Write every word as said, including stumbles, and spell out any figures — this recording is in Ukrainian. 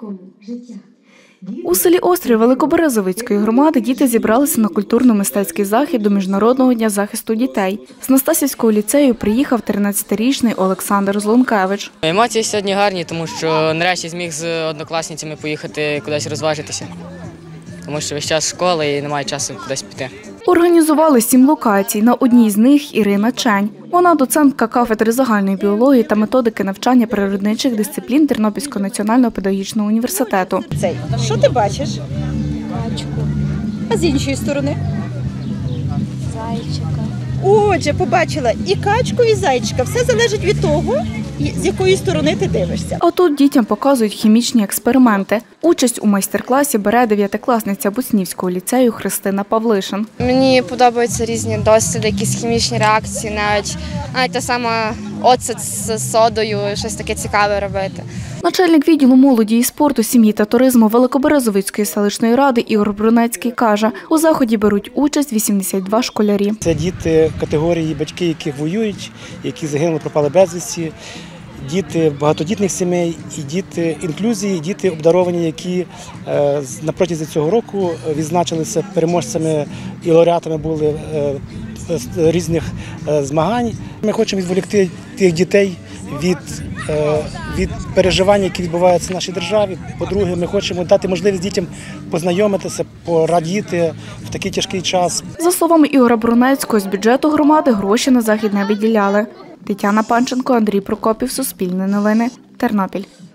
У селі Острів Великоберезовицької громади діти зібралися на культурно-мистецький захід до Міжнародного дня захисту дітей. З Настасівського ліцею приїхав тринадцятирічний Олександр Злонкевич. Емоції сьогодні гарні, тому що нарешті зміг з однокласницями поїхати кудись розважитися. Тому що весь час школа і немає часу кудись піти. Організували сім локацій. На одній з них Ірина Чень. Вона доцентка кафедри загальної біології та методики навчання природничих дисциплін Тернопільського національного педагогічного університету. Цей. Що ти бачиш? Качку. А з іншої сторони? Зайчика. Отже, побачила і качку, і зайчика. Все залежить від того, з якої сторони ти дивишся. А тут дітям показують хімічні експерименти. Участь у майстер-класі бере дев'ятикласниця Буснівського ліцею Христина Павлишин. Мені подобаються різні досліди, якісь хімічні реакції, навіть, навіть та сама оцет з содою, щось таке цікаве робити. Начальник відділу молоді і спорту, сім'ї та туризму Великоберезовицької селищної ради Ігор Брунецький каже, у заході беруть участь вісімдесят два школярі. Це діти категорії батьки, яких воюють, які загинули, пропали безвісті, діти багатодітних сімей і діти інклюзії, діти обдаровані, які на протязі цього року відзначилися переможцями і лауреатами були різних змагань. Ми хочемо відволікти тих дітей від, від переживань, які відбуваються в нашій державі. По-друге, ми хочемо дати можливість дітям познайомитися, порадіти в такий тяжкий час. За словами Ігора Брунецького, з бюджету громади гроші на захід не виділяли. Тетяна Панченко, Андрій Прокопів, Суспільне новини, Тернопіль.